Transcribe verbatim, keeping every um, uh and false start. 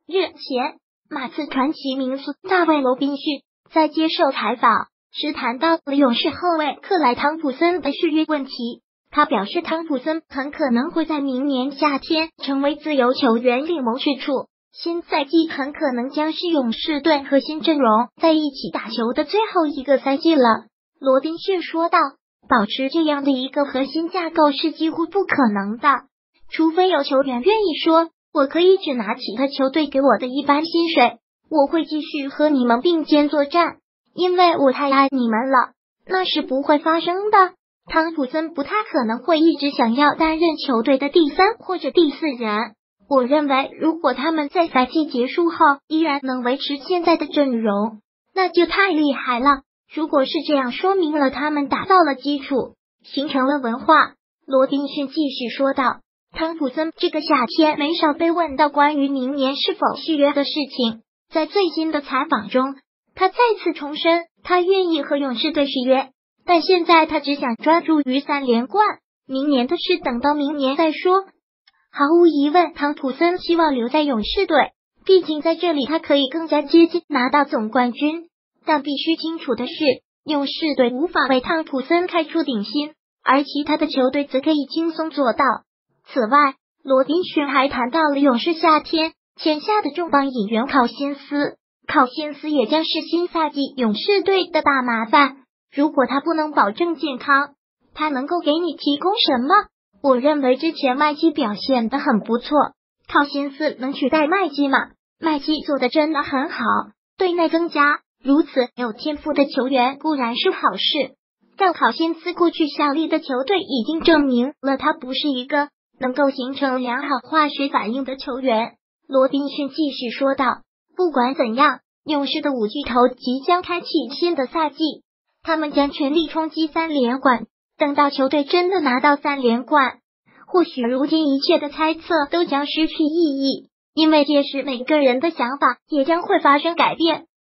日前，马刺传奇名宿大卫·罗宾逊在接受采访时谈到了勇士后卫克莱·汤普森的续约问题。他表示，汤普森很可能会在明年夏天成为自由球员，另谋去处。新赛季很可能将是勇士队核心阵容在一起打球的最后一个赛季了。罗宾逊说道，保持这样的一个核心架构是几乎不可能的，除非有球员愿意说，我可以只拿其他球队给我的一般薪水，我会继续和你们并肩作战，因为我太爱你们了，那是不会发生的。汤普森不太可能会一直想要担任球队的第三或者第四人。我认为，如果他们在赛季结束后依然能维持现在的阵容，那就太厉害了。如果是这样，说明了他们打造了基础，形成了文化。罗宾逊继续说道，汤普森这个夏天没少被问到关于明年是否续约的事情。在最新的采访中，他再次重申他愿意和勇士队续约，但现在他只想专注于三连冠，明年的事等到明年再说。毫无疑问，汤普森希望留在勇士队，毕竟在这里他可以更加接近拿到总冠军。但必须清楚的是，勇士队无法为汤普森开出顶薪，而其他的球队则可以轻松做到。此外，罗宾逊还谈到了勇士夏天签下的重磅引援考辛斯，考辛斯也将是新赛季勇士队的大麻烦。如果他不能保证健康，他能够给你提供什么？我认为之前麦基表现得很不错，考辛斯能取代麦基吗？麦基做的真的很好，队内增加如此有天赋的球员固然是好事，但考辛斯过去效力的球队已经证明了他不是一个能够形成良好化学反应的球员。罗宾逊继续说道，不管怎样，勇士的五巨头即将开启新的赛季，他们将全力冲击三连冠。等到球队真的拿到三连冠，或许如今一切的猜测都将失去意义，因为届时每个人的想法也将会发生改变。